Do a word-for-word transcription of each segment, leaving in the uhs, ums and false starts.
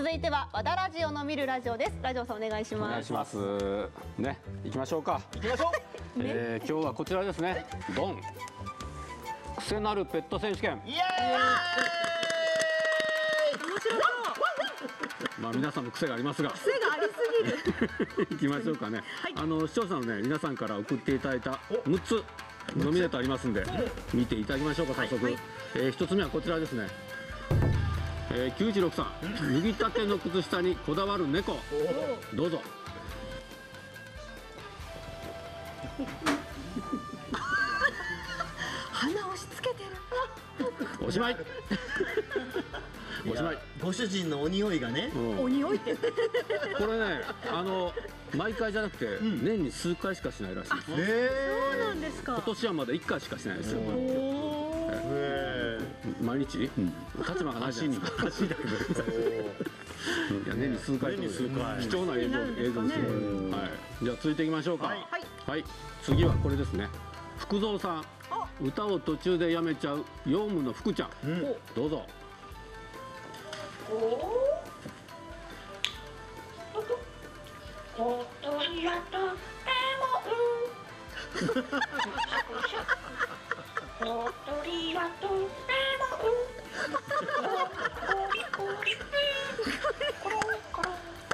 続いては和田ラジオの見るラジオです。ラジオさんお願いします。 お願いします。ね、行きましょうか。 行きましょう。 えー、今日はこちらですね。ドン。癖なるペット選手権。 イエーイ。 面白そう。 まあ皆さんも癖がありますが。 癖がありすぎる。 行きましょうかね。 はい、 あの視聴者のね皆さんから送っていただいたむっつノミネートありますんで見ていただきましょうか早速。はいはい、えー、ひとつめはこちらですね。えー、きゅういちろくさん、脱ぎたての靴下にこだわる猫。どうぞ。 鼻押し付けてる。 おしまい。おしまい。 ご主人のお匂いがね。 お匂いって。 これね、あの毎回じゃなくて年に数回しかしないらしいです。 そうなんですか。 今年はまだいっかいしかしないですよ。毎日？立場がないじゃないですか。足だけど。いや年に数回と貴重な映像映像ですよ。はい。じゃあ続いていきましょうか。はい。はい。次はこれですね。福蔵さん。歌を途中でやめちゃうヨウムの福ちゃん。どうぞ。 小鳥はとっても小鳥はとってもコリコリコロコロ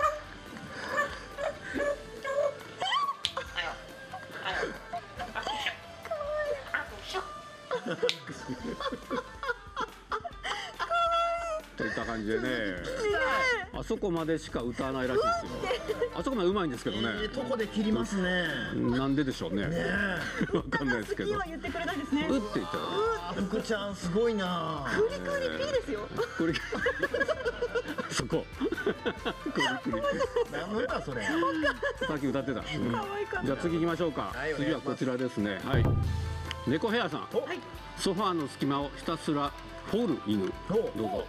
といった感じでね、あそこまでしか歌わないらしいですよ。あそこまで上手いんですけどね。 いいとこで切りますね。 なんででしょうね。わかんないですけど。 好きは言ってくれないですね。 うって言ったら。 福ちゃんすごいな。 クリクリピーですよ。 クリ。そこ。クリクリ。 何の歌それ。 さっき歌ってた。じゃあ次行きましょうか。次はこちらですね。はい。猫ヘアさん。ソファーの隙間をひたすら掘る犬。どうぞ。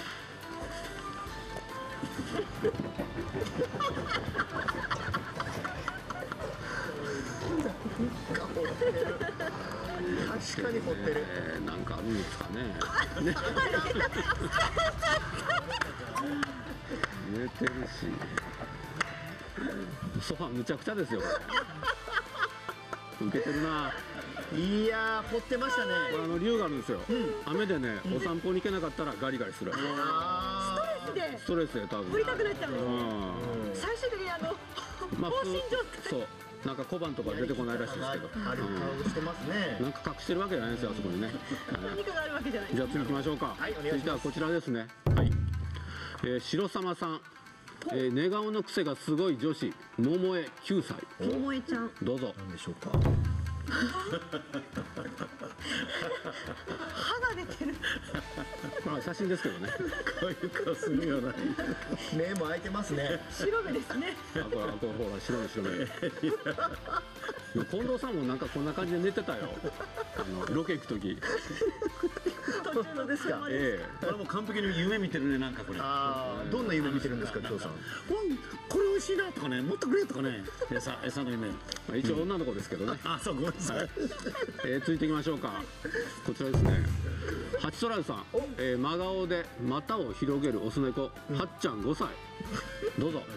確かに掘ってる。 えー、なんかあるんですかね。寝てるし。ソファーむちゃくちゃですよ。これ。受けてるな。 いやー、掘ってましたね。 これあの理由があるんですよ。雨でね、お散歩に行けなかったらガリガリする。 ストレスで。 ストレスで多分。 掘りたくなっちゃうんです。最終的にあの放心状態。そう。なんか小判とか出てこないらしいですけど。 ある顔してますね。 なんか隠してるわけじゃないんですよ、あそこにね。 何かがあるわけじゃない。 じゃあ次行きましょうか。続いてはこちらですね。はい。えー、白様さん。えー、寝顔の癖がすごい女子、桃江きゅうさい。 桃江ちゃん。 どうぞ。 なんでしょうか。 歯が出てる。 まあ写真ですけどね。 こういう顔するような。目も開いてますね。 白目ですね。 あ、これ、あ、これ、ほら、白目、白目。近藤さんもなんかこんな感じで寝てたよ。あのロケ行く時。 途中のですか。 ええ。 これもう完璧に夢見てるね、なんかこれ。 ああ、どんな夢見てるんですか、今日さん。 わん、これ美味しいなとかね、もっとくれとかね。餌、餌の夢。 まあ一応女の子ですけどね。 あ、そう、ごめんなさい。 えー、続いていきましょうか。こちらですね。ハチソラルさん、えー、真顔で股を広げるオス猫、はっちゃんごさい。どうぞ。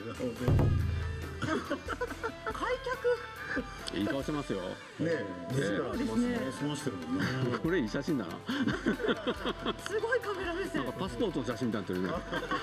開いい顔してますよ。 ねえ、自らありますね。 済ましてるもんね。 これいい写真だな。 すごいカメラ目線。 なんかパスポートの写真みたいになってるね。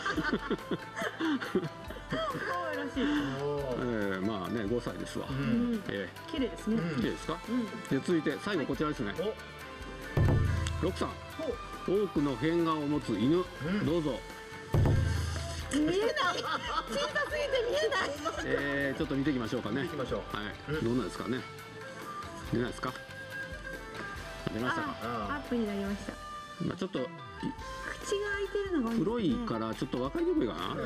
可愛らしい。 えー、まあね、ごさいですわ。えー、綺麗ですね。 綺麗ですか。で、続いて最後こちらですね。ロクさん、多くの変顔を持つ犬、どうぞ。 見えない。小さすぎて見えない。 えー、ちょっと見ていきましょうかね。 見ていきましょう。 はい、どうなんですかね。出ないですか。出ましたか。 アップになりました。 まあちょっと口が開いてるのが黒いからちょっと分かりにくいかな。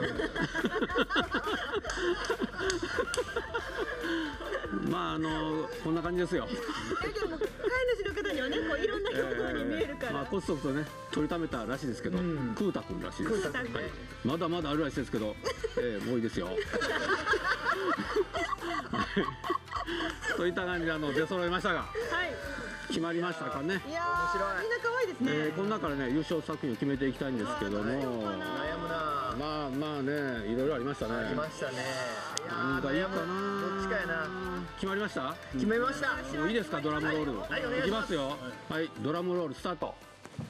まああのこんな感じですよ。 だけども飼い主の方にはね、こういろんな表情に見えるから。 まあコツコツとね取りためたらしいですけど、クータ君らしいです。まだまだあるらしいですけど、ええもういいですよ。といった感じであの出揃いましたが。はい。決まりましたかね。 いやー、みんな可愛いですね。 えー、この中からね優勝作品を決めていきたいんですけども、 悩むな。 まあ難まあね、いろいろありましたね。 ありましたね。 何がいいかな。 どっちかやな。 決まりました？ 決めました。 もういいですか、ドラムロール。 はい、お願いいきします。 ますよ。はい、ドラムロールスタート。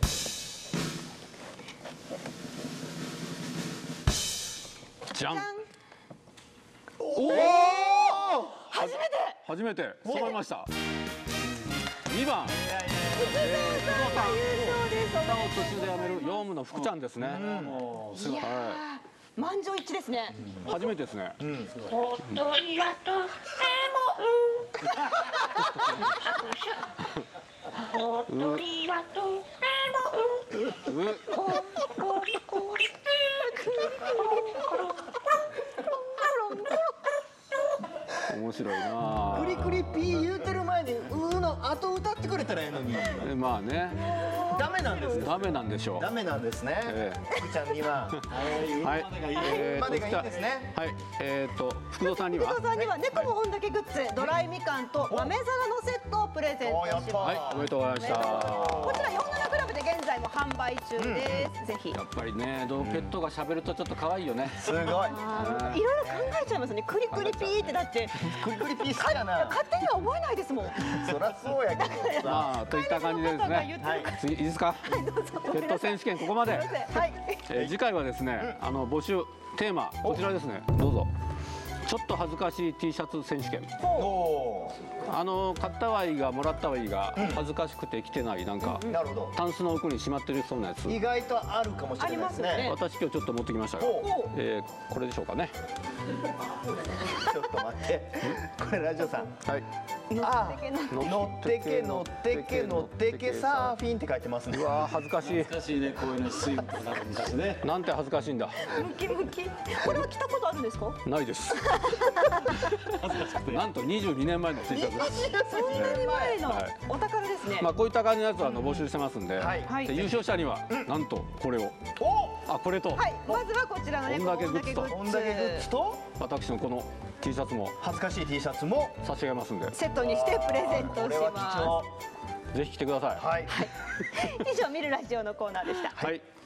じゃん。おお。初めて。初めて。揃いました。にばん。福藤さん。歌を途中でやめるヨウムの福ちゃんですね。はい。 満場一致ですね。 初めてですね。 おとりはとてもおとりはとてもコリコリ面白いな。 クリクリピー言うてる前にうーの後歌ってくれたらええのに。 まあね。 ダメなんです。 ダメなんでしょう。 ダメなんですね。 え福ちゃんには。 はい。えーとまでがいいんですね。 はい。えっと福藤さんには。 福藤さんには猫も本だけグッズ、ドライみかんと豆皿のセットをプレゼントします。 はい。おめでとうございました。 こちらよんじゅうななクラブで現在も販売中です。ぜひ。 やっぱりね、ドペットが喋るとちょっと可愛いよね。 すごい。 いろいろ考えちゃいますね。クリクリピーってだってクリクリピー好きだな。 勝手には覚えないですもん。 そりゃそうやけどさ。 まあといった感じでですね。次いいですか。ペット選手権ここまで。 はい。 えー次回はですね、あの募集テーマこちらですね。どうぞ。ちょっと恥ずかしい T シャツ選手権。 おあの買ったはいいがもらったはいいが恥ずかしくて着てないなんかーなるほど。 タンスの奥にしまってるそうなやつ。 意外とあるかもしれないですね。 私今日ちょっと持ってきましたよお。 えーこれでしょうかね。 ちょっと待って。これラジオさん。 はい。 ああ、乗ってけ乗ってけ乗ってけサーフィンって書いてますね。 うわー恥ずかしい。 難しいね、こういうの水分とか昔ね。 なんて恥ずかしいんだ。 ムキムキ。これは着たことあるんですか？ ないです。なんとにじゅうにねんまえの T シャツです。 そんなに前のはいお宝ですね。 まあこういった感じのやつはあの募集してますんで、 はいで優勝者にはなんとこれを、あこれとはい。まずはこちらのね、 こんだけグッズとこんだけグッズと私のこの T シャツも恥ずかしい T シャツも差し上げますんで、 セットにしてプレゼントしこれは貴ま重。 ぜひ来てください。 はい。 す。以上見るラジオのコーナーでした。 はい。